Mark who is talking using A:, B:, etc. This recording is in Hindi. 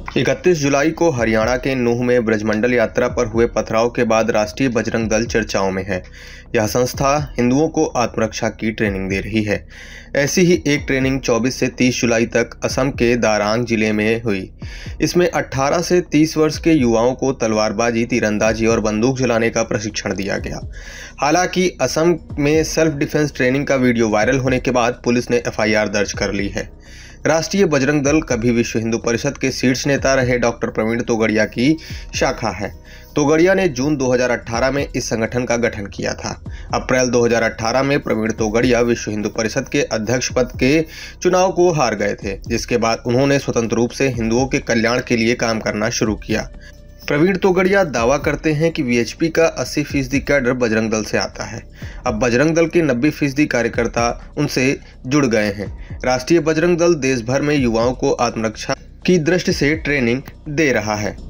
A: 31 जुलाई को हरियाणा के नूंह में ब्रजमंडल यात्रा पर हुए पथराव के बाद राष्ट्रीय बजरंग दल चर्चाओं में है। यह संस्था हिंदुओं को आत्मरक्षा की ट्रेनिंग दे रही है। ऐसी ही एक ट्रेनिंग 24 से 30 जुलाई तक असम के दारांग जिले में हुई। इसमें 18 से 30 वर्ष के युवाओं को तलवारबाजी, तीरंदाजी और बंदूक चलाने का प्रशिक्षण दिया गया। हालांकि असम में सेल्फ डिफेंस ट्रेनिंग का वीडियो वायरल होने के बाद पुलिस ने FIR दर्ज कर ली है। राष्ट्रीय बजरंग दल कभी विश्व हिंदू परिषद के शीर्ष नेता रहे डॉक्टर प्रवीण तोगड़िया की शाखा है। तोगड़िया ने जून 2018 में इस संगठन का गठन किया था। अप्रैल 2018 में प्रवीण तोगड़िया विश्व हिंदू परिषद के अध्यक्ष पद के चुनाव को हार गए थे, जिसके बाद उन्होंने स्वतंत्र रूप से हिंदुओं के कल्याण के लिए काम करना शुरू किया। प्रवीण तोगड़िया दावा करते हैं कि VHP का 80% कैडर बजरंग दल से आता है। अब बजरंग दल के 90% कार्यकर्ता उनसे जुड़ गए हैं। राष्ट्रीय बजरंग दल देश भर में युवाओं को आत्मरक्षा की दृष्टि से ट्रेनिंग दे रहा है।